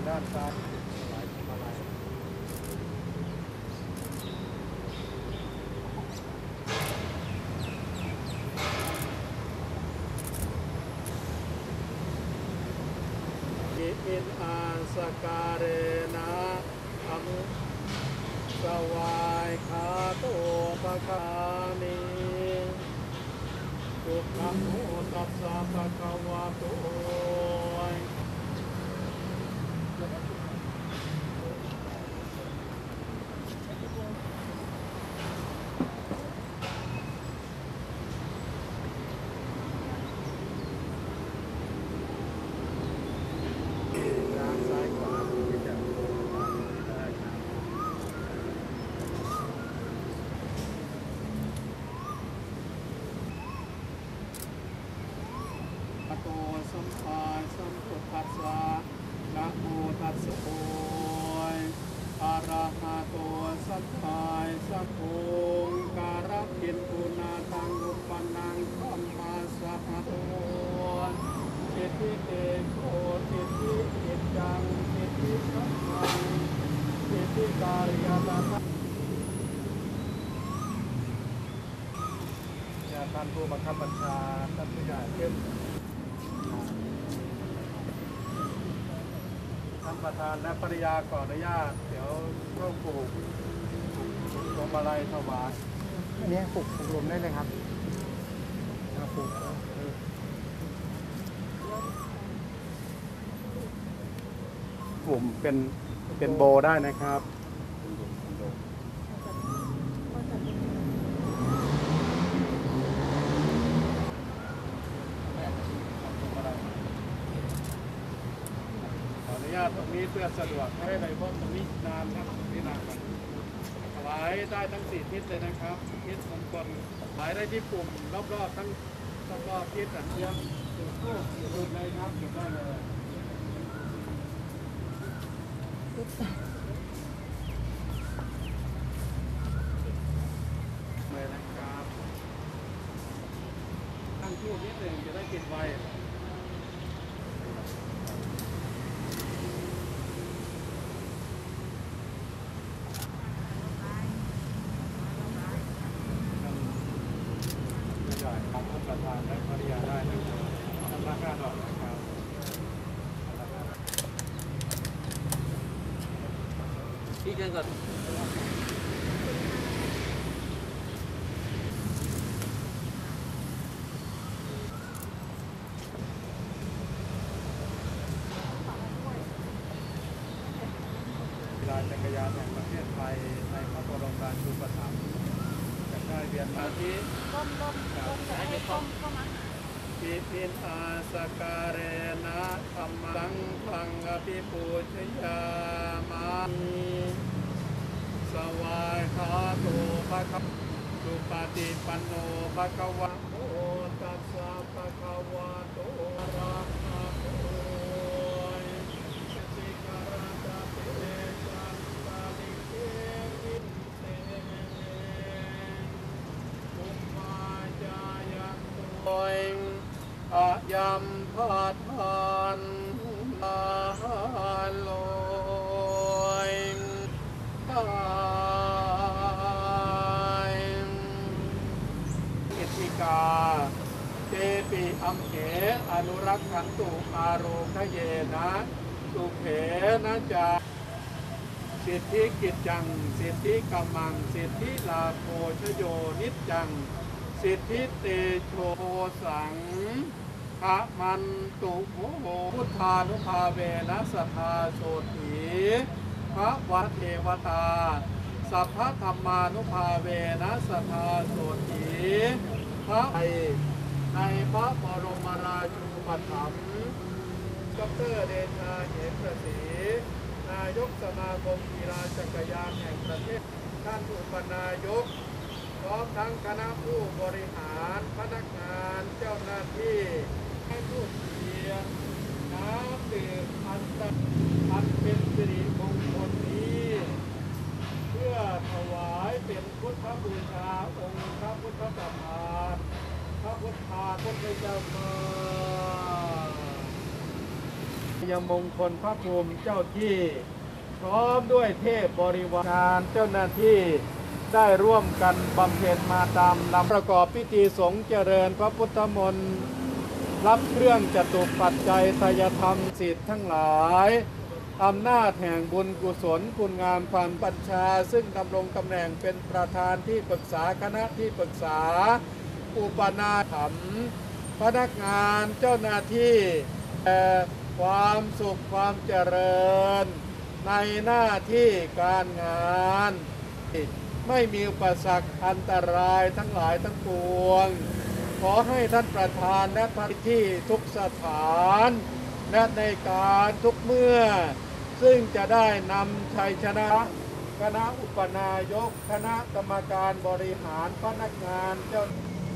ด้านซ้ายหลายมาลัยอินอาสการเรนะอัมสวายคาโตปะคามิสุขโมตัสสะภะคะวะโตโตสัมมาสัมพุทธัสสะนะโมตัสสะโอยอะระหะโตสัมมาสัมพุทธัสสะการะกินปุนาทังอุปนังธัมมาสัพพะโตอิติเตโชอิติอิจังอิติสัมมังอิติการยตถะท่านผู้บังคับบัญชาท่านผู้ใหญ่เข้มท่านประธานและภริยาขออนุญาตเดี๋ยวร่วมปลูกพวงมาลัยถวายอันนี้ปลูกรวมได้เลยครับปลูกกลุ่มเป็นโบได้นะครับตรงนี้เพื่อสะดวกให้ในพวกตรงนี้นานครับนี่นานกันถวายได้ทั้ง4ทิศเลยนะครับทิศมงคลถวายได้ที่ปุ่มรอบๆทั้งรอบทิศสันเทียมจุดทูบจุดเลยครับจุดได้เลยเลยนะครับตั้งทูบนิดหนึ่งจะได้ติดไวของท่านประธานและภริยาได้นะครับท่านราคาดอกนะครับที่เกินก่อนกีฬาจักรยานแห่งประเทศไทยในพระบรมราชูปถัมภ์จะได้เวียนมาที่ปิปินอาสการเรนะธัมมังพังอภิปูชยามามิสวายคาโตภะคะสุปฏิปันโนภะคะวะโตตัสสะภะคะวะโตอะระหะโตสิกขาตะเตจันตาลิเกวินเตอุมมาจายันโตอายัมพัทธันอาโลยตายอิติกาเตปิอัมเขอนุรักขันตุอาโรคเยนะสุเขนะจาสิทธิกิจจังสิทธิกัมมังสิทธิลาโภชโยนิจจังสิทธิเตโชสังขะมันตุโมพุทธานุภาเวนะสัทธาโสติพระวัเทวตาสัพพธรรมานุภาเวนะสัทธาโสติพระในพระบรมราชูปถัมภ์ดร.เดชาเหมประสินายกสมาคมกีฬาจักรยานแห่งประเทศท่านอุปนายกพร้อมทั้งคณะผู้บริหารพนักงานเจ้าหน้าที่ให้ผู้เขียนน้ำดื่มอันเป็นสิริมงคลนี้เพื่อถวายเป็นพุทธบูชาองค์พระพุทธประธานพระพุทธาพุทธเจ้าข้ายมงคลพระภูมิเจ้าที่พร้อมด้วยเทพบริวารเจ้าหน้าที่ได้ร่วมกันบำเพ็ญมาตามลำประกอบพิธีสงฆ์เจริญพระพุทธมนต์รับเครื่องจตุปัจจัยทายธรรมสิทธิ์ทั้งหลายอำนาจแห่งบุญกุศลคุณงามความบัญชาซึ่งดำรงตำแหน่งเป็นประธานที่ปรึกษาคณะที่ปรึกษาอุปนาถมภ์พนักงานเจ้าหน้าที่ความสุขความเจริญในหน้าที่การงานไม่มีอุปสรรคอันตรายทั้งหลายทั้งปวงขอให้ท่านประธานและท่านที่ทุกสถานและในการทุกเมื่อซึ่งจะได้นำชัยชนะคณะอุปนายกคณะกรรมการบริหารพนักงานเจ้า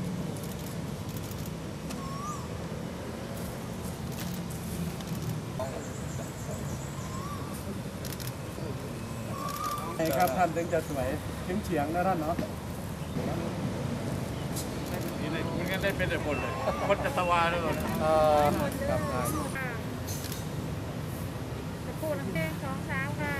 ไงครับท่านถึงจะสวยเฉียงนะท่านเนาะนี่เลยมันก็ได้เป็นแต่คนเลยคนจะตะวาด้วยก่อนครับจะพูดน้ำแดง2 3ค่ะ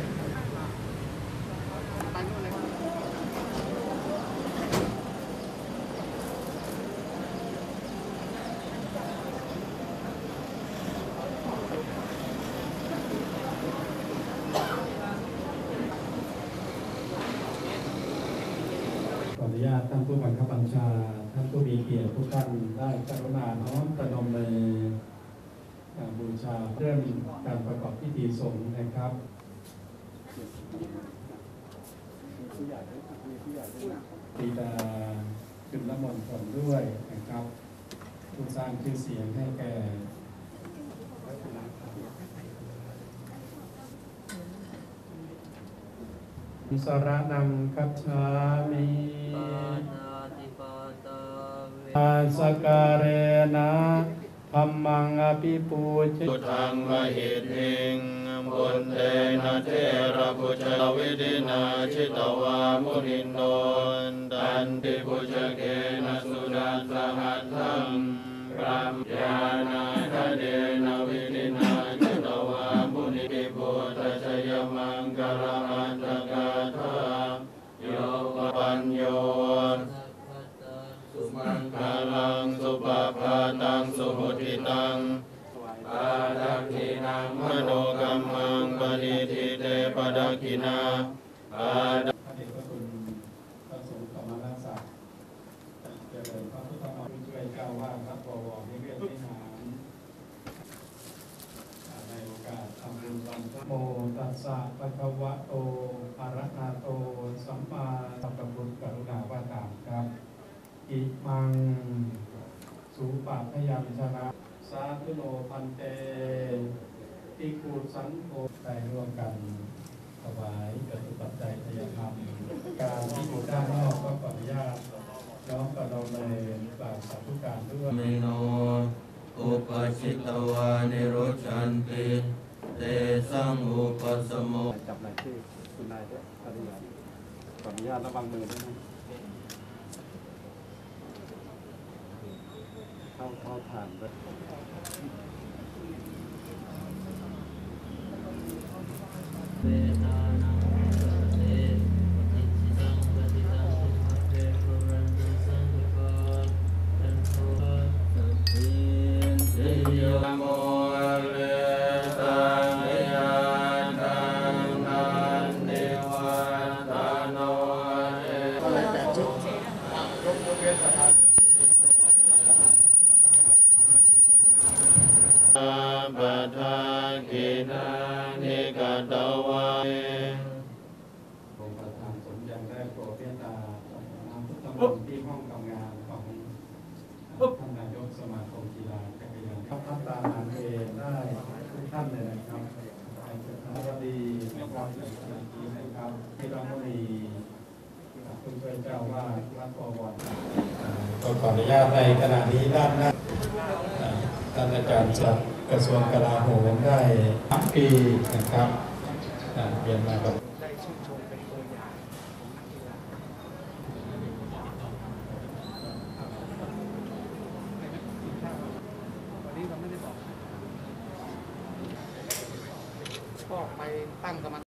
ขออนุญาตท่านผู้บังคับบัญชาท่านผู้มีเกียรติทุกท่านได้กรุณาน้อมประนมมือบูชาเรื่องการประกอบพิธีสงฆ์นะครับปีดาขึ้นละมนต์ผลด้วยนะครับผู้สร้างชื่อเสียงให้แก่สรณังคัจฉามิอาสการเรนะธัมมังอภิปูชพุทธังวะหิติงบุญเตนะเทระพุชาวิดินาชิตวามุนินโนตันติพุชเกนะสุดัสสหัตถังพระญาณาทะเดนะวิดินาชิตวามุนิปิโพตชยมังกรอัตตกาธาโยปัญโยสุมังคลังสุปภาตังสุหุติตังปาดักขินังมโนกัมมังปณิทิเตปดักขินาปาดักพระเดชพระคุณพระสงฆ์ธรรมราชศักดิ์เจริญพระพุทธมนต์ช่วยเจ้าวาดวัดบวรนิเวศวิหารในโอกาสทำบุญวันพระโมตัสสะภะคะวะโตอะระหะโตสัมมาสัมพุทธกรุณาว่าตามครับอิมังสุปาพยัญชนะสาธุโนพันเตภิกขุสังโฆได้ร่วมกันถวายจตุปัจจัยทายธรรมการที่อยู่ด้านนอกก็ขออนุญาตน้อมประนมเลยกราบสาธุการด้วยเมโนอุปชิตวานิโรชันติเตสังอุปสมโมจับนายชื่อคุณนายด้วยขออนุญาตระวังมือด้วยนะเข้าผ่านด้วยเวทานังเตปฏิสิตังปฏิตังสุขเทปุรันติสังวิปาจันโทสัพพินติโยโมเลตังยาตังนันเดวัตโนเอปัทากินานิกาตวะองค์ประธานสมยังได้โปรดเมตตาน้ำพุทธมนต์ที่ห้องทำงานของท่านนายกสมาคมกีฬาจักรยานครับท่านตาหารเองได้ทุกท่านเลยนะครับท่านวัดีนะครับอย่างที่นะครับที่ราชบุรีคุณช่วยเจ้าว่าวัดบวรก็ขออนุญาตในขณะนี้ด้านหน้าท่านอาจารย์จากกระทรวงกลาโหมได้3 ปีนะครับเรียนมาแบบได้ชื่นชมเป็นตัวอย่างของนักกีฬาวันนี้เราไม่ได้บอกไปตั้งกรรม